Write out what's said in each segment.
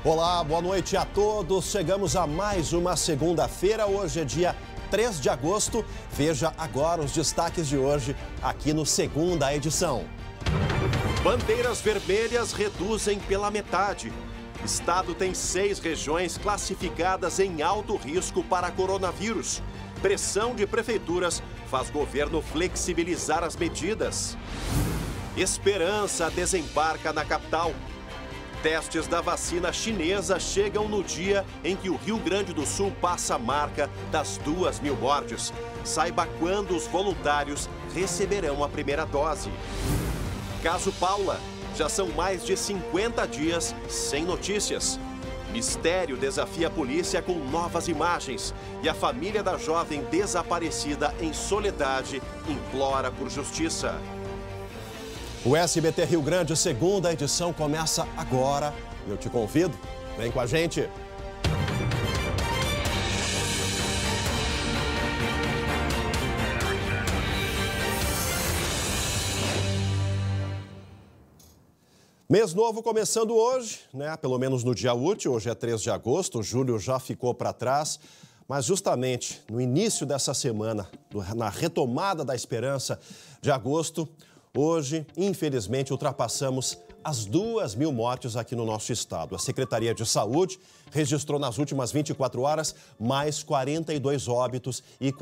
Olá, boa noite a todos. Chegamos a mais uma segunda-feira. Hoje é dia 3 de agosto. Veja agora os destaques de hoje aqui no Segunda Edição. Bandeiras vermelhas reduzem pela metade. Estado tem 6 regiões classificadas em alto risco para coronavírus. Pressão de prefeituras faz governo flexibilizar as medidas. Esperança desembarca na capital. Testes da vacina chinesa chegam no dia em que o Rio Grande do Sul passa a marca das 2.000 mortes. Saiba quando os voluntários receberão a primeira dose. Caso Paula, já são mais de 50 dias sem notícias. Mistério desafia a polícia com novas imagens. E a família da jovem desaparecida em Soledade implora por justiça. O SBT Rio Grande, segunda edição, começa agora. Eu te convido, vem com a gente. Mês novo começando hoje, né? Pelo menos no dia útil, hoje é 3 de agosto, julho já ficou para trás. Mas justamente no início dessa semana, na retomada da esperança de agosto, hoje, infelizmente, ultrapassamos as 2.000 mortes aqui no nosso estado. A Secretaria de Saúde registrou nas últimas 24 horas mais 42 óbitos e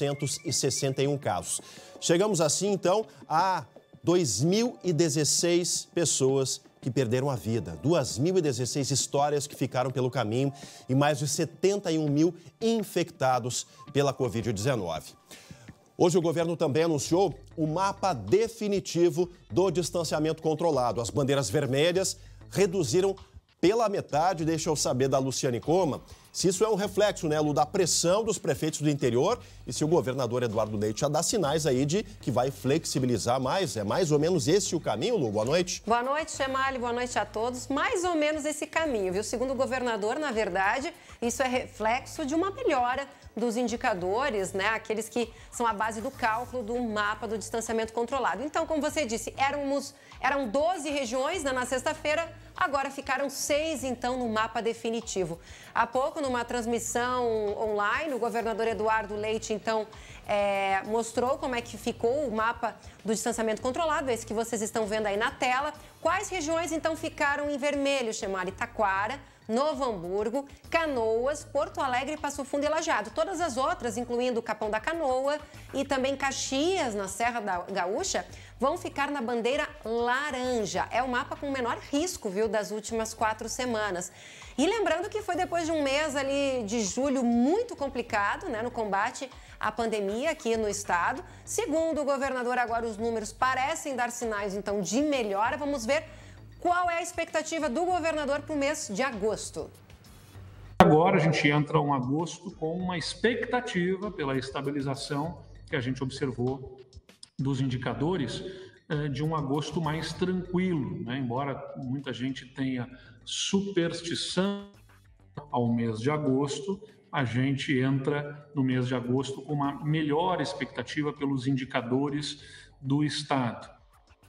461 casos. Chegamos assim, então, a 2.016 pessoas que perderam a vida, 2.016 histórias que ficaram pelo caminho e mais de 71 mil infectados pela Covid-19. Hoje o governo também anunciou o mapa definitivo do distanciamento controlado. As bandeiras vermelhas reduziram pela metade. Deixa eu saber da Luciane Coma se isso é um reflexo, né, Lu, da pressão dos prefeitos do interior e se o governador Eduardo Leite já dá sinais aí de que vai flexibilizar mais. É mais ou menos esse o caminho, Lu? Boa noite. Boa noite, Chemali. Boa noite a todos. Mais ou menos esse caminho, viu? Segundo o governador, na verdade, isso é reflexo de uma melhora dos indicadores, né? Aqueles que são a base do cálculo do mapa do distanciamento controlado. Então, como você disse, eram 12 regiões, né, na sexta-feira, agora ficaram 6, então, no mapa definitivo. Há pouco, numa transmissão online, o governador Eduardo Leite, então, mostrou como é que ficou o mapa do distanciamento controlado, esse que vocês estão vendo aí na tela. Quais regiões, então, ficaram em vermelho, Chemali? Taquara, Novo Hamburgo, Canoas, Porto Alegre, Passo Fundo e Lajeado. Todas as outras, incluindo Capão da Canoa e também Caxias, na Serra da Gaúcha, vão ficar na bandeira laranja. É o mapa com menor risco, viu, das últimas 4 semanas. E lembrando que foi depois de um mês ali de julho muito complicado, né, no combate à pandemia aqui no estado. Segundo o governador, agora os números parecem dar sinais, então, de melhora. Vamos ver qual é a expectativa do governador para o mês de agosto. Agora a gente entra em agosto com uma expectativa pela estabilização que a gente observou dos indicadores de um agosto mais tranquilo, né? Embora muita gente tenha superstição ao mês de agosto, a gente entra no mês de agosto com uma melhor expectativa pelos indicadores do estado.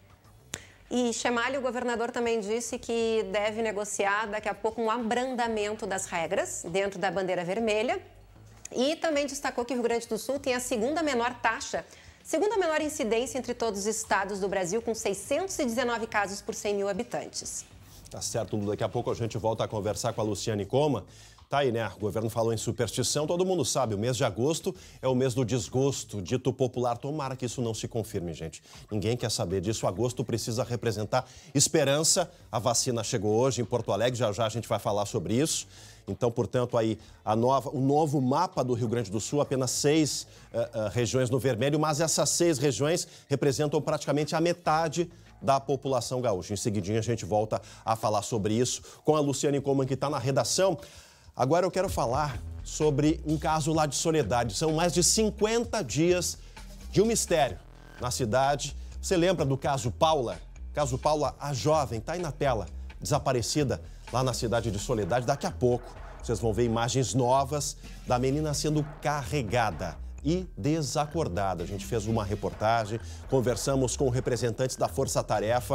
E Chemali, o governador também disse que deve negociar daqui a pouco um abrandamento das regras dentro da bandeira vermelha e também destacou que o Rio Grande do Sul tem a segunda menor incidência entre todos os estados do Brasil, com 619 casos por 100 mil habitantes. Tá certo, Lu. Daqui a pouco a gente volta a conversar com a Luciane Coma. Tá aí, né? O governo falou em superstição, todo mundo sabe, o mês de agosto é o mês do desgosto, dito popular. Tomara que isso não se confirme, gente. Ninguém quer saber disso. Agosto precisa representar esperança. A vacina chegou hoje em Porto Alegre, já já a gente vai falar sobre isso. Então, portanto, aí o novo mapa do Rio Grande do Sul, apenas 6 regiões no vermelho, mas essas 6 regiões representam praticamente a metade da população gaúcha. Em seguidinho a gente volta a falar sobre isso com a Luciane Coma, que está na redação. Agora eu quero falar sobre um caso lá de Soledade. São mais de 50 dias de um mistério na cidade. Você lembra do caso Paula? Caso Paula, a jovem, está aí na tela, desaparecida lá na cidade de Soledade. Daqui a pouco vocês vão ver imagens novas da menina sendo carregada e desacordada. A gente fez uma reportagem, conversamos com representantes da Força Tarefa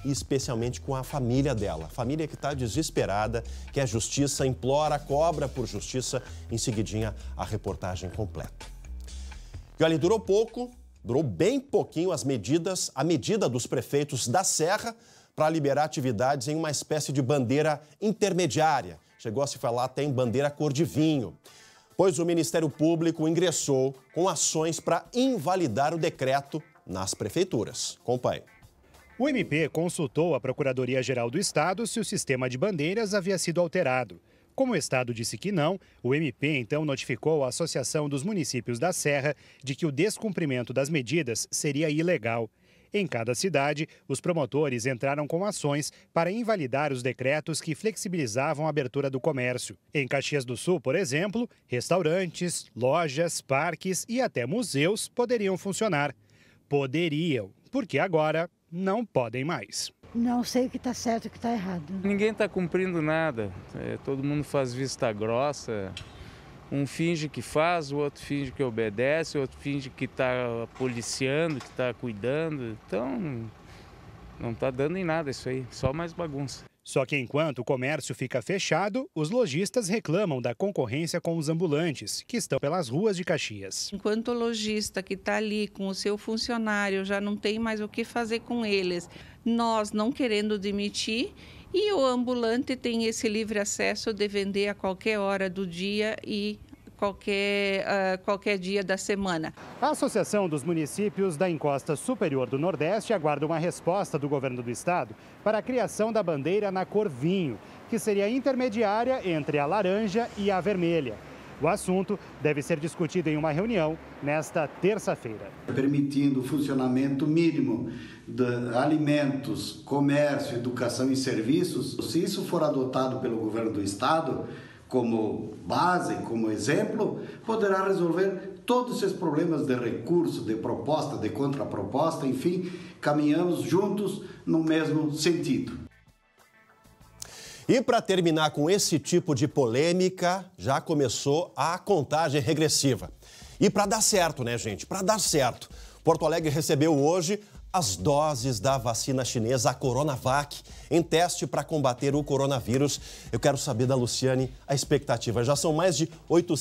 e especialmente com a família dela. Família que está desesperada, quer justiça, implora, cobra por justiça. Em seguidinha, a reportagem completa. E olha, durou pouco, durou bem pouquinho a medida dos prefeitos da Serra para liberar atividades em uma espécie de bandeira intermediária. Chegou a se falar até em bandeira cor de vinho, pois o Ministério Público ingressou com ações para invalidar o decreto nas prefeituras. Acompanhe. O MP consultou a Procuradoria-Geral do Estado se o sistema de bandeiras havia sido alterado. Como o Estado disse que não, o MP então notificou a Associação dos Municípios da Serra de que o descumprimento das medidas seria ilegal. Em cada cidade, os promotores entraram com ações para invalidar os decretos que flexibilizavam a abertura do comércio. Em Caxias do Sul, por exemplo, restaurantes, lojas, parques e até museus poderiam funcionar. Poderiam, porque agora não podem mais. Não sei o que está certo e o que está errado. Ninguém está cumprindo nada. Todo mundo faz vista grossa. Um finge que faz, o outro finge que obedece, o outro finge que está policiando, que está cuidando. Então, não está dando em nada isso aí, só mais bagunça. Só que enquanto o comércio fica fechado, os lojistas reclamam da concorrência com os ambulantes, que estão pelas ruas de Caxias. Enquanto o lojista que está ali com o seu funcionário já não tem mais o que fazer com eles, nós não querendo demitir, e o ambulante tem esse livre acesso de vender a qualquer hora do dia e qualquer dia da semana. A Associação dos Municípios da Encosta Superior do Nordeste aguarda uma resposta do governo do estado para a criação da bandeira na cor vinho, que seria intermediária entre a laranja e a vermelha. O assunto deve ser discutido em uma reunião nesta terça-feira. Permitindo o funcionamento mínimo de alimentos, comércio, educação e serviços, se isso for adotado pelo governo do estado como base, como exemplo, poderá resolver todos esses problemas de recurso, de proposta, de contraproposta, enfim, caminhamos juntos no mesmo sentido. E para terminar com esse tipo de polêmica, já começou a contagem regressiva. E para dar certo, né, gente? Para dar certo. Porto Alegre recebeu hoje as doses da vacina chinesa, a Coronavac, em teste para combater o coronavírus. Eu quero saber da Luciane a expectativa. Já são mais de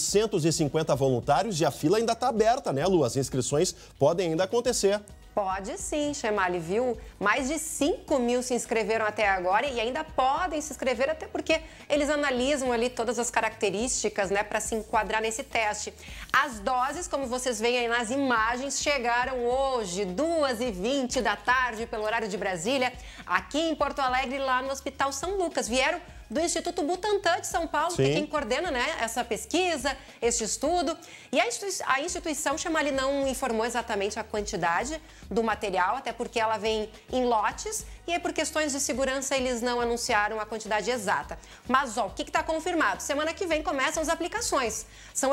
850 voluntários e a fila ainda está aberta, né, Lu? As inscrições podem ainda acontecer. Pode sim, Chemali, viu? Mais de 5 mil se inscreveram até agora e ainda podem se inscrever, até porque eles analisam ali todas as características, né, para se enquadrar nesse teste. As doses, como vocês veem aí nas imagens, chegaram hoje, 2h20 da tarde, pelo horário de Brasília, aqui em Porto Alegre, lá no Hospital São Lucas. Vieram do Instituto Butantan de São Paulo, que é quem coordena, né, essa pesquisa, este estudo. E a instituição Chemali não informou exatamente a quantidade do material, até porque ela vem em lotes e aí por questões de segurança eles não anunciaram a quantidade exata. Mas ó, o que está confirmado? Semana que vem começam as aplicações. São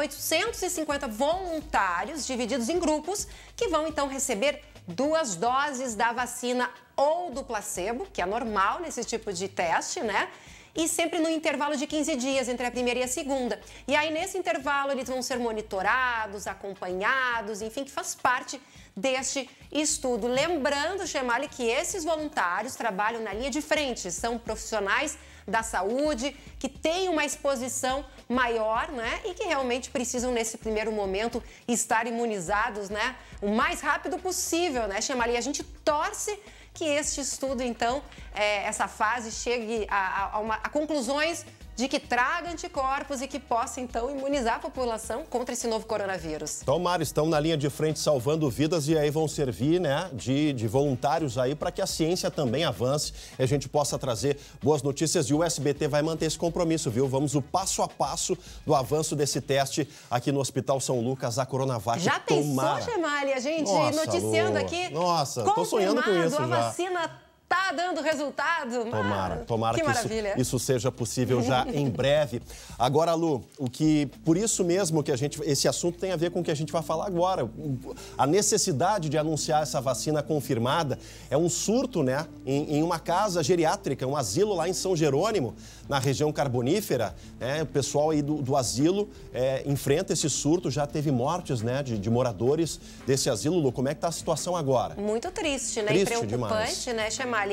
850 voluntários divididos em grupos que vão então receber 2 doses da vacina ou do placebo, que é normal nesse tipo de teste, né? E sempre no intervalo de 15 dias entre a primeira e a segunda. E aí, nesse intervalo, eles vão ser monitorados, acompanhados, enfim, que faz parte deste estudo. Lembrando, Chemali, que esses voluntários trabalham na linha de frente, são profissionais da saúde, que têm uma exposição maior, né? E que realmente precisam, nesse primeiro momento, estar imunizados, né? O mais rápido possível, né, Chemali? A gente torce que este estudo, então, essa fase chegue a conclusões de que traga anticorpos e que possa, então, imunizar a população contra esse novo coronavírus. Tomara, estão na linha de frente salvando vidas e aí vão servir, né, de voluntários aí para que a ciência também avance e a gente possa trazer boas notícias. E o SBT vai manter esse compromisso, viu? Vamos o passo a passo do avanço desse teste aqui no Hospital São Lucas, a Coronavac. Já pensou, Chemali, a gente noticiando aqui? Nossa, tô sonhando com isso já. A vacina tá dando resultado. Tomara que isso seja possível já em breve. Agora, Lu, por isso mesmo que esse assunto tem a ver com o que a gente vai falar agora. A necessidade de anunciar essa vacina confirmada é um surto, né, em uma casa geriátrica, um asilo lá em São Jerônimo, na região carbonífera, né? O pessoal aí do asilo enfrenta esse surto, já teve mortes, né, de moradores desse asilo. Lu, como é que tá a situação agora? Muito triste, né? Triste e preocupante, demais, né, Chemali?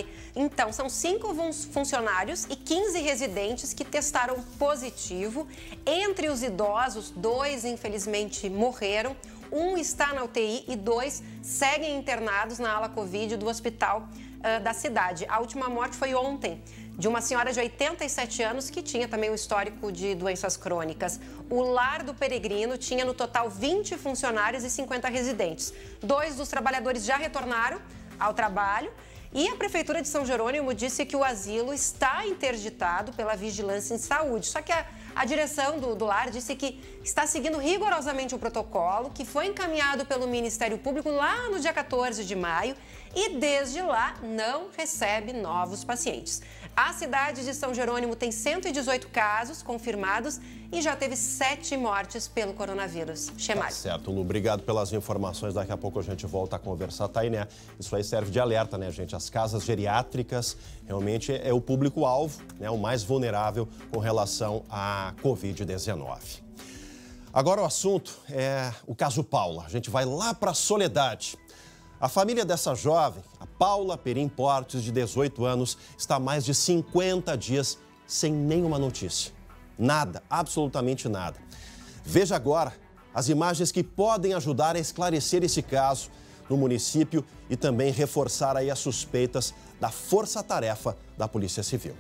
Então, são 5 funcionários e 15 residentes que testaram positivo. Entre os idosos, 2, infelizmente, morreram. 1 está na UTI e 2 seguem internados na ala Covid do hospital da cidade. A última morte foi ontem, de uma senhora de 87 anos que tinha também um histórico de doenças crônicas. O Lar do Peregrino tinha no total 20 funcionários e 50 residentes. 2 dos trabalhadores já retornaram ao trabalho e a Prefeitura de São Jerônimo disse que o asilo está interditado pela Vigilância em Saúde. Só que a direção do lar disse que está seguindo rigorosamente o protocolo que foi encaminhado pelo Ministério Público lá no dia 14 de maio e desde lá não recebe novos pacientes. A cidade de São Jerônimo tem 118 casos confirmados e já teve 7 mortes pelo coronavírus. Tá certo, Lu. Obrigado pelas informações. Daqui a pouco a gente volta a conversar. Tá aí, né? Isso aí serve de alerta, né, gente? As casas geriátricas realmente é o público-alvo, né? O mais vulnerável com relação à Covid-19. Agora o assunto é o caso Paula. A gente vai lá para Soledade. A família dessa jovem, a Paula Perim Portes, de 18 anos, está há mais de 50 dias sem nenhuma notícia. Nada, absolutamente nada. Veja agora as imagens que podem ajudar a esclarecer esse caso no município e também reforçar aí as suspeitas da força-tarefa da Polícia Civil.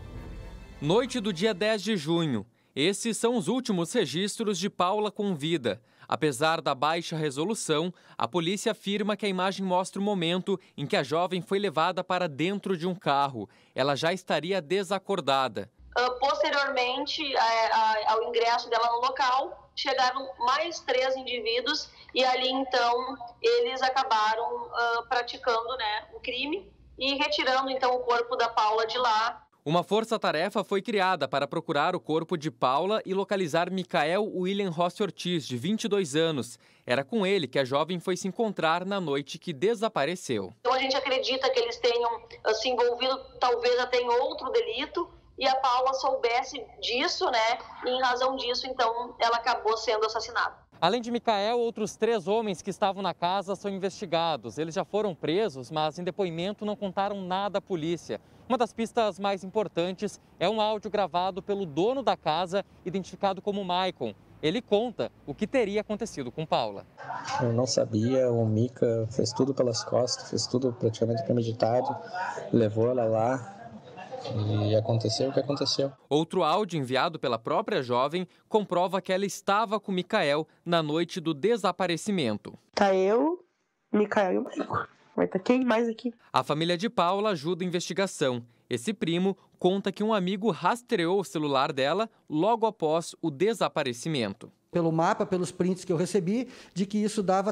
Noite do dia 10 de junho. Esses são os últimos registros de Paula com vida. Apesar da baixa resolução, a polícia afirma que a imagem mostra o momento em que a jovem foi levada para dentro de um carro. Ela já estaria desacordada. Posteriormente ao ingresso dela no local, chegaram mais 3 indivíduos e ali então eles acabaram praticando, o crime e retirando então o corpo da Paula de lá. Uma força-tarefa foi criada para procurar o corpo de Paula e localizar Micael William Rossi Ortiz, de 22 anos. Era com ele que a jovem foi se encontrar na noite que desapareceu. Então a gente acredita que eles tenham se envolvido talvez até em outro delito e a Paula soubesse disso, E em razão disso, então, ela acabou sendo assassinada. Além de Micael, outros 3 homens que estavam na casa são investigados. Eles já foram presos, mas em depoimento não contaram nada à polícia. Uma das pistas mais importantes é um áudio gravado pelo dono da casa, identificado como Maicon. Ele conta o que teria acontecido com Paula. Eu não sabia, o Mica fez tudo pelas costas, fez tudo praticamente premeditado, levou ela lá. E aconteceu o que aconteceu. Outro áudio enviado pela própria jovem comprova que ela estava com Micael na noite do desaparecimento. Tá eu, Micael e o Maico. Vai estar quem mais aqui? A família de Paula ajuda a investigação. Esse primo conta que um amigo rastreou o celular dela logo após o desaparecimento. Pelo mapa, pelos prints que eu recebi, de que isso dava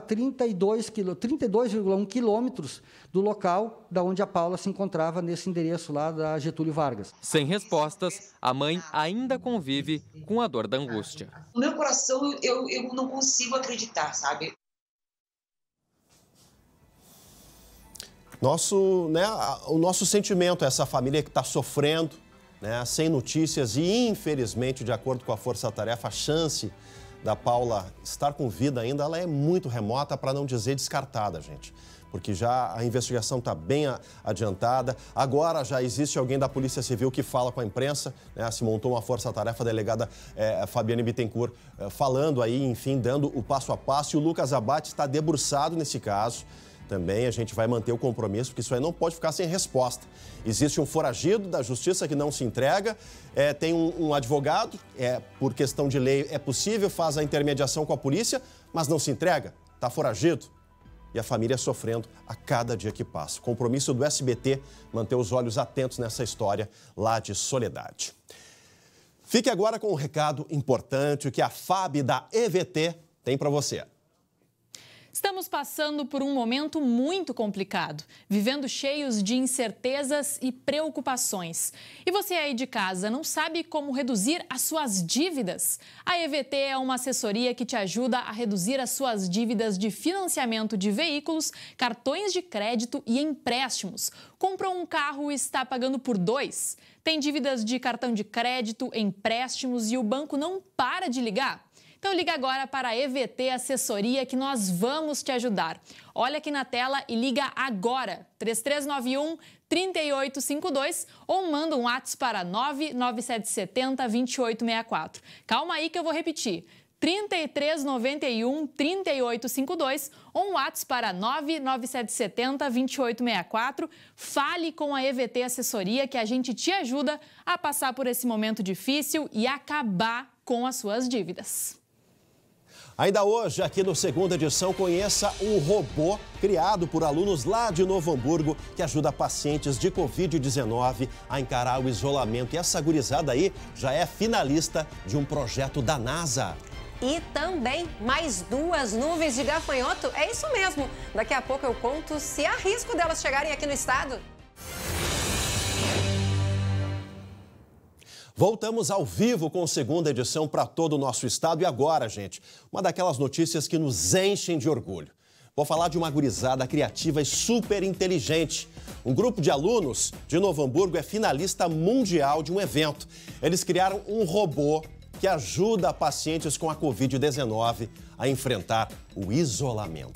32,1 quilômetros do local da onde a Paula se encontrava nesse endereço lá da Getúlio Vargas. Sem respostas, a mãe ainda convive com a dor da angústia. No meu coração, eu não consigo acreditar, sabe? O nosso sentimento é essa família que está sofrendo, sem notícias e, infelizmente, de acordo com a força-tarefa, a chance da Paula estar com vida ainda, ela é muito remota, para não dizer descartada, gente. Porque já a investigação está bem adiantada. Agora já existe alguém da Polícia Civil que fala com a imprensa, se montou uma força-tarefa, a delegada Fabiane Bittencourt falando aí, enfim, dando o passo a passo. E o Lucas Abate está debruçado nesse caso. Também a gente vai manter o compromisso, porque isso aí não pode ficar sem resposta. Existe um foragido da justiça que não se entrega, tem um advogado, por questão de lei é possível, faz a intermediação com a polícia, mas não se entrega, está foragido. E a família sofrendo a cada dia que passa. Compromisso do SBT, manter os olhos atentos nessa história lá de Soledade. Fique agora com um recado importante que a FAB da EVT tem para você. Estamos passando por um momento muito complicado, vivendo cheios de incertezas e preocupações. E você aí de casa não sabe como reduzir as suas dívidas? A EVT é uma assessoria que te ajuda a reduzir as suas dívidas de financiamento de veículos, cartões de crédito e empréstimos. Comprou um carro e está pagando por 2? Tem dívidas de cartão de crédito, empréstimos e o banco não para de ligar? Então liga agora para a EVT Assessoria que nós vamos te ajudar. Olha aqui na tela e liga agora, 3391-3852 ou manda um WhatsApp para 99770-2864. Calma aí que eu vou repetir. 3391-3852 ou um WhatsApp para 99770-2864. Fale com a EVT Assessoria que a gente te ajuda a passar por esse momento difícil e acabar com as suas dívidas. Ainda hoje, aqui no Segunda Edição, conheça um robô criado por alunos lá de Novo Hamburgo que ajuda pacientes de Covid-19 a encarar o isolamento. E essa gurizada aí já é finalista de um projeto da NASA. E também mais 2 nuvens de gafanhoto. É isso mesmo. Daqui a pouco eu conto se há risco delas chegarem aqui no estado. Voltamos ao vivo com a Segunda Edição para todo o nosso estado. E agora, gente, uma daquelas notícias que nos enchem de orgulho. Vou falar de uma gurizada criativa e super inteligente. Um grupo de alunos de Novo Hamburgo é finalista mundial de um evento. Eles criaram um robô que ajuda pacientes com a Covid-19 a enfrentar o isolamento.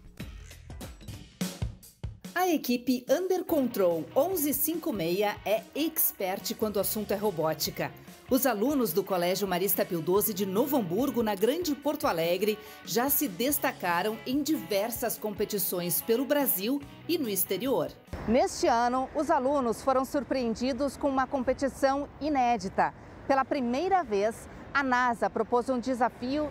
A equipe Under Control 1156 é expert quando o assunto é robótica. Os alunos do Colégio Marista Pio XII de Novo Hamburgo, na Grande Porto Alegre, já se destacaram em diversas competições pelo Brasil e no exterior. Neste ano, os alunos foram surpreendidos com uma competição inédita. Pela primeira vez, a NASA propôs um desafio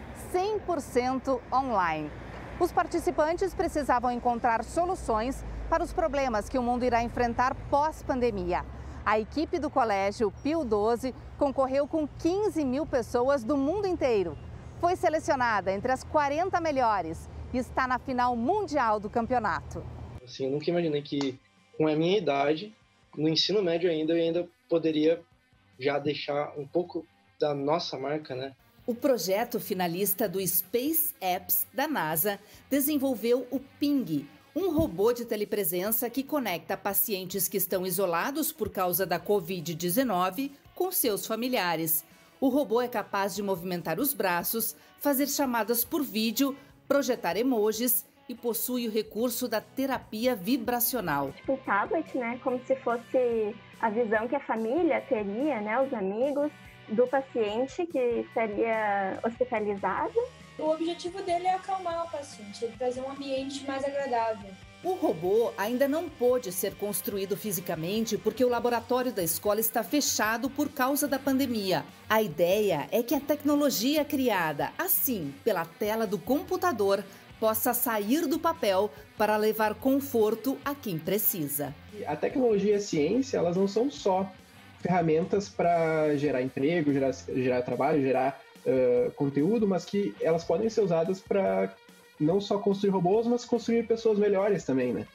100% online. Os participantes precisavam encontrar soluções para os problemas que o mundo irá enfrentar pós-pandemia. A equipe do Colégio Pio XII concorreu com 15 mil pessoas do mundo inteiro. Foi selecionada entre as 40 melhores e está na final mundial do campeonato. Assim, eu nunca imaginei que, com a minha idade, no ensino médio ainda, eu ainda poderia já deixar um pouco da nossa marca, né? O projeto finalista do Space Apps da NASA desenvolveu o Ping, um robô de telepresença que conecta pacientes que estão isolados por causa da Covid-19 com seus familiares. O robô é capaz de movimentar os braços, fazer chamadas por vídeo, projetar emojis e possui o recurso da terapia vibracional. Tipo um tablet, né? Como se fosse a visão que a família teria, né? Os amigos do paciente que estaria hospitalizado. O objetivo dele é acalmar o paciente, ele trazer um ambiente mais agradável. O robô ainda não pôde ser construído fisicamente porque o laboratório da escola está fechado por causa da pandemia. A ideia é que a tecnologia criada assim pela tela do computador possa sair do papel para levar conforto a quem precisa. A tecnologia e a ciência, elas não são só ferramentas para gerar emprego, gerar trabalho, gerar conteúdo, mas que elas podem ser usadas para não só construir robôs, mas construir pessoas melhores também, né?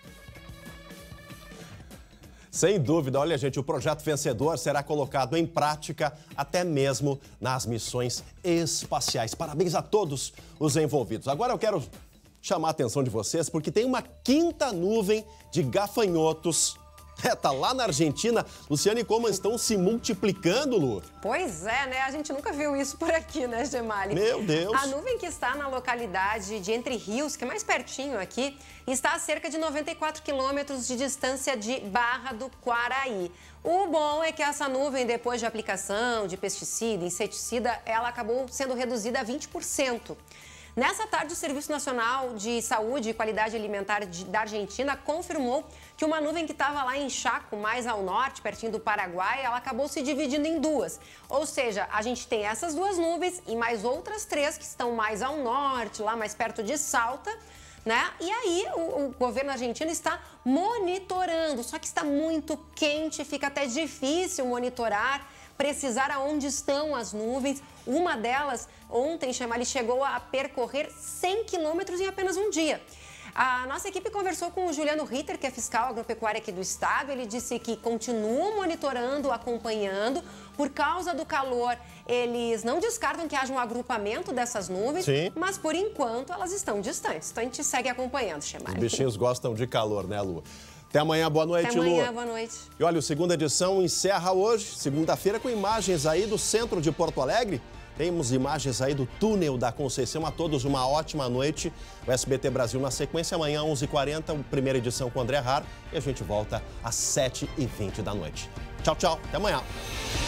Sem dúvida, olha gente, o projeto vencedor será colocado em prática até mesmo nas missões espaciais. Parabéns a todos os envolvidos. Agora eu quero chamar a atenção de vocês porque tem uma quinta nuvem de gafanhotos. Tá lá na Argentina. Luciane, como estão se multiplicando, Lu? Pois é, né? A gente nunca viu isso por aqui, né, Gemali? Meu Deus! A nuvem que está na localidade de Entre Rios, que é mais pertinho aqui, está a cerca de 94 quilômetros de distância de Barra do Quaraí. O bom é que essa nuvem, depois de aplicação de pesticida, inseticida, ela acabou sendo reduzida a 20%. Nessa tarde, o Serviço Nacional de Saúde e Qualidade Alimentar da Argentina confirmou que uma nuvem que estava lá em Chaco, mais ao norte, pertinho do Paraguai, ela acabou se dividindo em duas. Ou seja, a gente tem essas duas nuvens e mais outras 3 que estão mais ao norte, lá mais perto de Salta, né? E aí o governo argentino está monitorando, só que está muito quente, fica até difícil monitorar, precisar aonde estão as nuvens. Uma delas, ontem, Chamali, chegou a percorrer 100 quilômetros em apenas um dia. A nossa equipe conversou com o Juliano Ritter, que é fiscal agropecuário aqui do estado. Ele disse que continuam monitorando, acompanhando. Por causa do calor, eles não descartam que haja um agrupamento dessas nuvens, sim, mas por enquanto elas estão distantes. Então a gente segue acompanhando, Chamali. Os bichinhos gostam de calor, né, Lu? Até amanhã, boa noite, Lu. Até amanhã, boa noite. E olha, o Segunda Edição encerra hoje, segunda-feira, com imagens aí do centro de Porto Alegre. Temos imagens aí do túnel da Conceição. A todos uma ótima noite. O SBT Brasil na sequência, amanhã 11h40, primeira edição com o André Har. E a gente volta às 7h20 da noite. Tchau, tchau. Até amanhã.